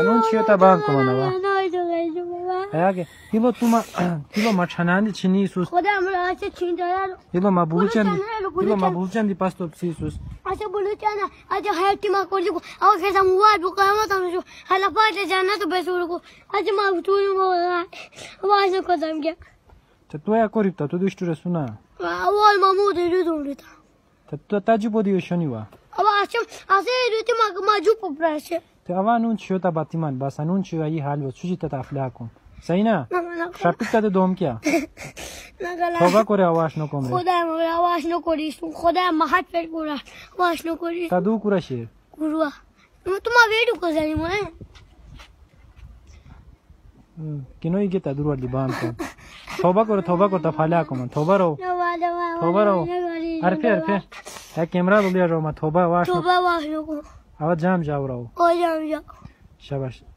الان چیو تا بان کمانه اگه کیلو مچانندی چینی سوس خودم را چه چین داره کیلو ما بولچندی پاستو سیسوس اچھا بولچانا اچھا هاتی ما کولی کو او که سموار بو قیامت هم شو حالا پات جنت بسور کو اچھا ما تو واش نکردم که تو یا کوریپتا تو دوشتو رسونا اول ما مود ریدونیتا تو تاجی بودی شنیوا aba akşam ریتی ما جو پپراشه تو اون چیو تا باتیمان بس اون چیو ای حال و چوجی تا افلاکون سینا شپیت تا دوم کیا توبه کوری آواش نکوم خودم آواش نکوریش خودم محط پر کورا آواش نکوریش تا دو کورا شیر کوروا تو ما ویدو کوزنی مونه کنوی گیتا دور ولی بام کن توبه کور تا فلاکم توبه رو عرفه یک کیمرا دو لیا رو ما توبه واش نکو آوا جام جاو رو جام جا شاباش